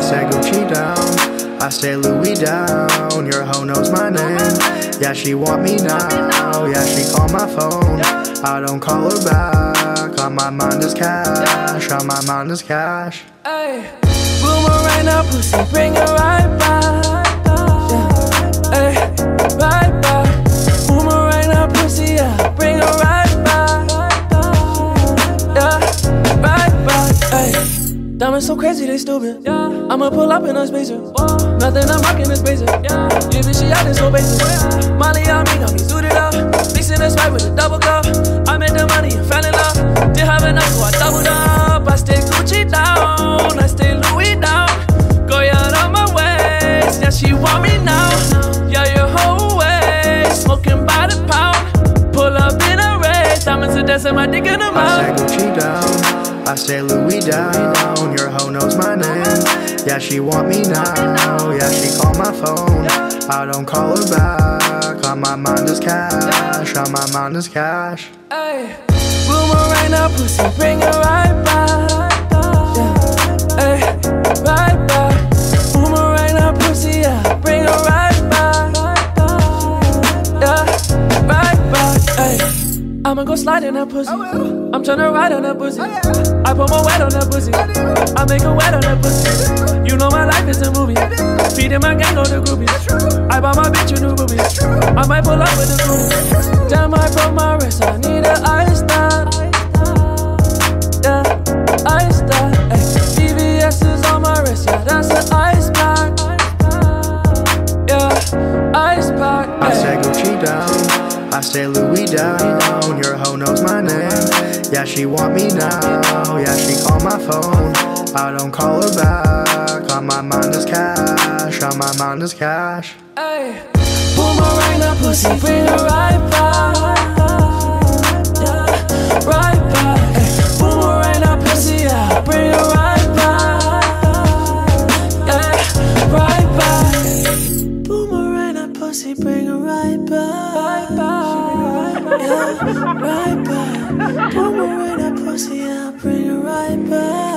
said Gucci down, I say Louis down. Your hoe knows my name, yeah, she want me now. Yeah, she call my phone, I don't call her back. On my mind is cash, on my mind is cash. Ay, boomerang that pussy, bring it right back. Yeah, ay, right back. Boomerang that pussy, yeah, bring it right back. Yeah, right back. Ay. Diamonds so crazy, they stupid. Yeah. I'ma pull up in a spacer. Nothing I'm rocking is basic. Yeah, bitch, she out, it's so basic. Molly on me, got me suited up. Mixing this right with a double cup. I made the money and fell in love. Didn't have enough, so I doubled up. I stay Gucci down, I stay Louis down. Go out of my waist, yeah, she want me now. Yeah, your whole way, smoking by the pound. Pull up in a race, diamonds are dancing, my dick in the mouth. I say Gucci down, I say Louis down. Your hoe knows my name, yeah, she want me now. Yeah, she call my phone, I don't call her back. On my mind is cash, on my mind is cash. Ay, boomerang that pussy, bring it right back. Yeah, ay, right back. Boomerang that pussy, yeah, bring it right back. Yeah, right back. Ay, I'ma go slide in that pussy. I'm tryna ride on that pussy. I put more weight on that pussy. I make her wet on that pussy. You know my life is a movie. Feeding my gang on the groupies. I buy my bitch a new boobies. I might pull up with a groupie. Damn, I broke my wrist. I need an ice that. Yeah, ice that. VVS is on my wrist. Yeah, that's an ice pack. Yeah, ice pack. I say Gucci down, I say Louis down. Your hoe knows my name, yeah, she want me now. Yeah, she call my phone, I don't call her back. On my mind is cash, on my mind is cash. Ay, boomerang that pussy, bring it right back. Yeah, right back. Ay, boomerang that pussy, yeah, bring it right back. Yeah, right back. Boomerang that pussy, bring it right back. Yeah, right back. Boomerang that pussy, yeah, bring it right back.